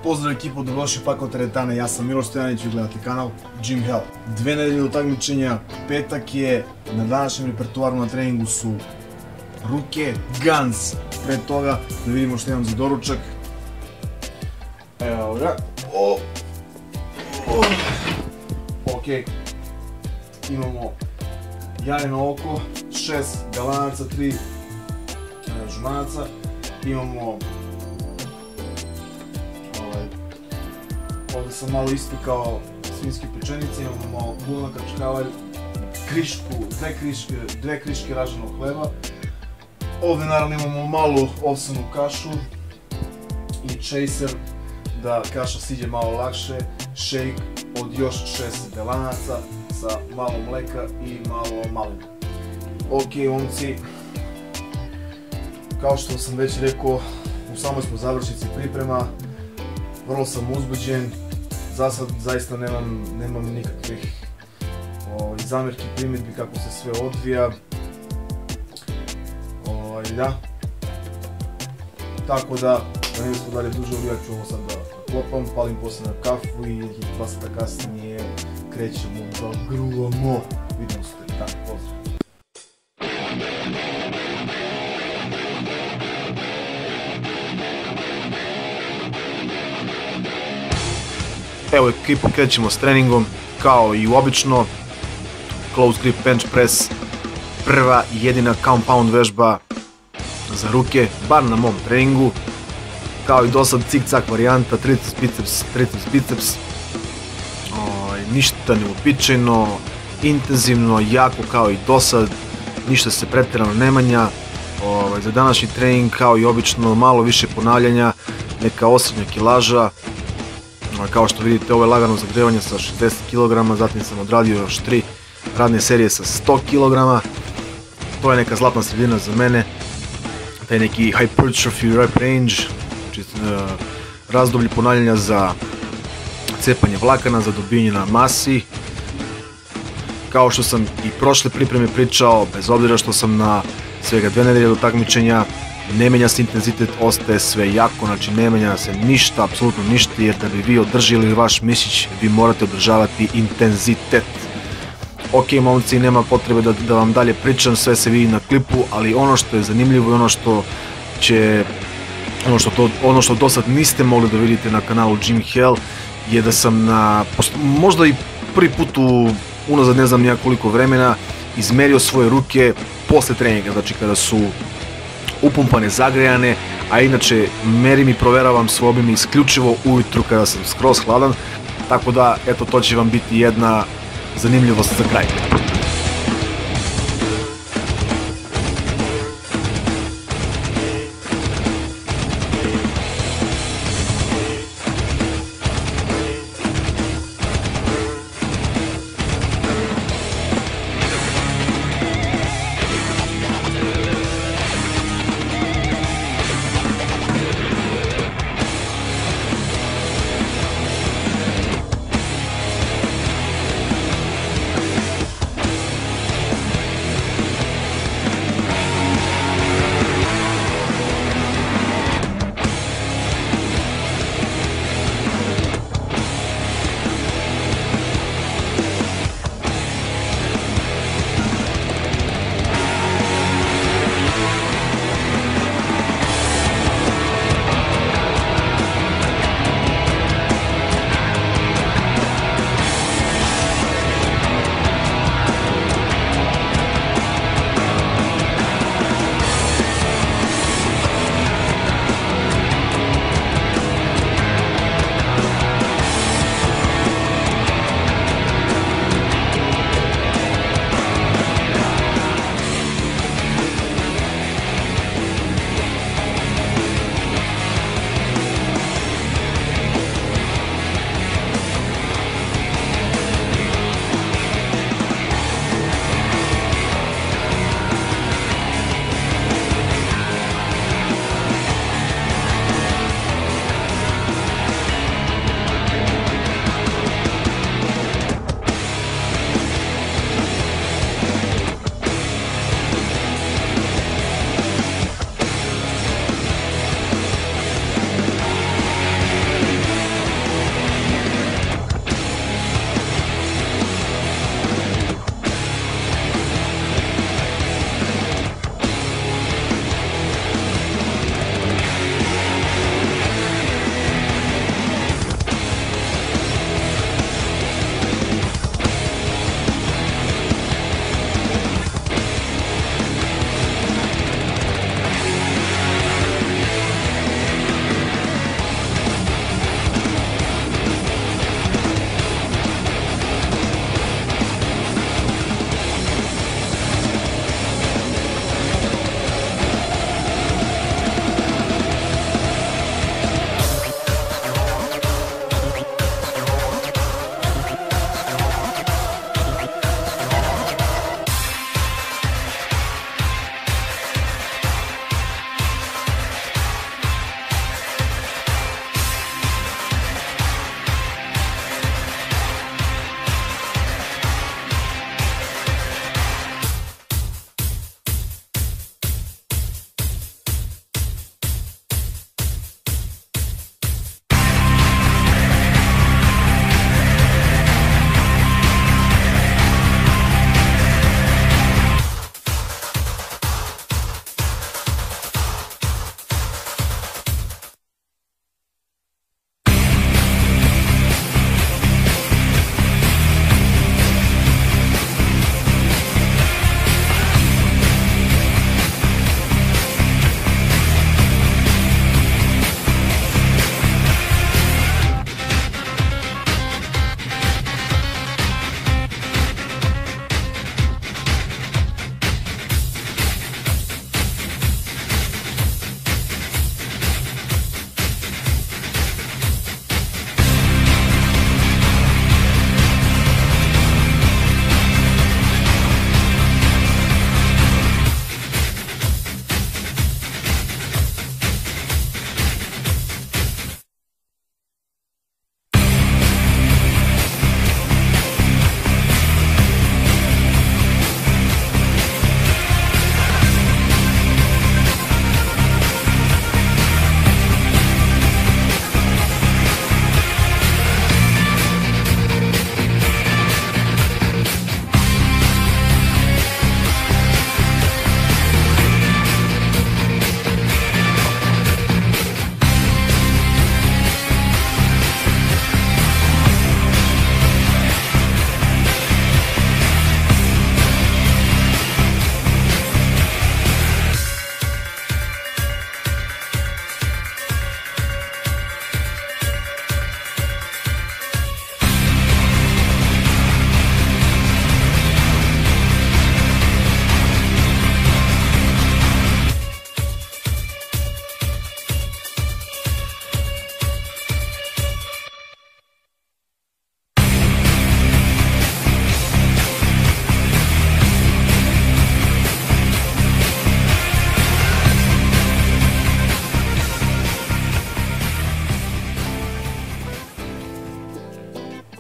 Pozdrav ekipo, dobrodošli u Fakat Teretane, ja sam Miloš Stojanić, vi gledate kanal Gym Hell. 2 nedelje do takmičenja, petak je, na današnjem repertuaru na treningu su ruke, guns. Pre toga da vidimo što imam za doručak. Evo ga. Ok, imamo jajno oko, 6 galanaca, 3 žumanaca, imamo ovdje sam malo ispekao svinjske pečenice, imamo malo bulna kačkavalj, krišku, dve kriške raženog hleba. Ovdje naravno imamo malu ovsenu kašu i chaser da kaša siđe malo lakše, shake od još 6 galanaca sa malo mleka i malo maline. Ok momci, kao što sam već rekao, u samoj smo završnici priprema. Vrlo sam uzbuđen, za sad zaista nemam nikakvih zamjerki, primjedbi kako se sve odvija. Da. Tako da ne smo dalje duže uvijat ću ovo sad da klopam, palim poslije na kafu i 2 sata kasnije krećemo da gruvamo. Vidimo se tek tako, pozdrav. Evo ekipo, krećemo s treningom, kao i obično, close grip bench press, prva i jedina compound vežba za ruke, bar na mom treningu, kao i dosad cik-cak varijanta, triceps, biceps, triceps, biceps, ništa neuobičajeno, intenzivno, jako kao i dosad, ništa se pretjerano ne manja. Za današnji trening kao i obično malo više ponavljanja, neka osrednja kilaža. Kao što vidite, ovo je lagano zagrevanje sa 60 kg, zatim sam odradio još 3 radne serije sa 100 kg. To je neka zlatna sredina za mene, taj neki hypertrophy rep range, razdoblje ponavljanja za cepanje vlakana, za dobijanje na masi. Kao što sam i prošle pripreme pričao, bez obzira što sam na svega 2 nedelje do takmičenja, ne menja se intenzitet, ostaje sve jako, znači ne menja se ništa, apsolutno ništa, jer da bi vi održali vaš mišić, vi morate održavati intenzitet. Ok momci, nema potrebe da vam dalje pričam, sve se vidi na klipu, ali ono što je zanimljivo i ono što do sad niste mogli da vidite na kanalu Gym Hell je da sam možda i prvi put unazad ne znam nijakoliko vremena izmerio svoje ruke posle treninga, znači kada su upumpane, zagrejane, a inače merim i proveravam svoj obim isključivo ujutru kada sam skroz hladan, tako da eto, to će vam biti jedna zanimljivost za kraj.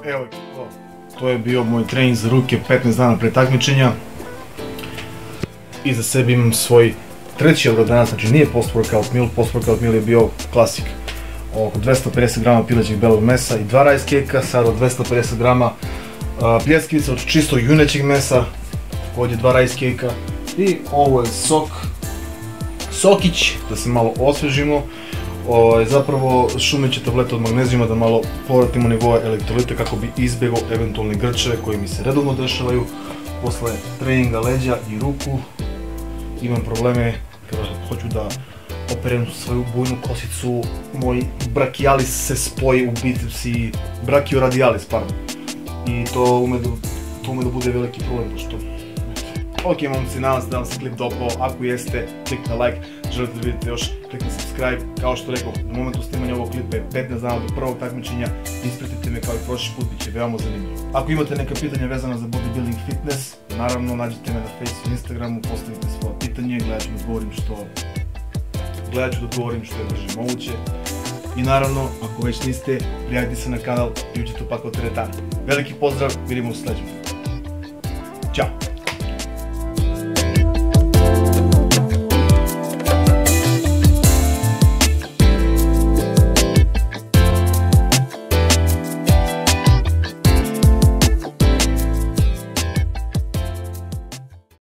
Evo, to je bio moj trening za ruke 15 dana pre takmičenja. Iza sebe imam svoj treći obrad danas, znači nije post-workout meal, post-workout meal je bio klasik. Oko 250 grama pilećeg belog mesa i 2 rice cake-a, sada 250 grama pljeskivica od čistog junećeg mesa, također 2 rice cake-a i ovo je sokić, da se malo osvežimo. Zapravo šumeće tablete od magnezijuma da malo povratimo nivoe elektrolita kako bi izbjegao eventualne grčeve koji mi se redovno dešavaju posle treninga leđa i ruku. Imam probleme kada hoću da operem svoju bujnu kosicu, moj brachialis se spoji u biceps i brachioradialis, pardon. I to ume da bude veliki problem, pošto... Ok, momci, nadam se da vam se klip dopao, ako jeste, kliknite like, želite da vidite još, kliknite subscribe, kao što rekao, u momentu snimanja ovog klipa je 15 dana do prvog takmičenja, ispratite me kao i prošli put, bit će veoma zanimljivo. Ako imate neka pitanja vezana za bodybuilding fitness, naravno nađite me na Facebooku i Instagramu, postavite svoje pitanje, gledat ću da odgovorim što je brže moguće. I naravno, ako već niste, prijavite se na kanal i uđite u pakao teretana. Veliki pozdrav, vidimo u sledećem. Ćao!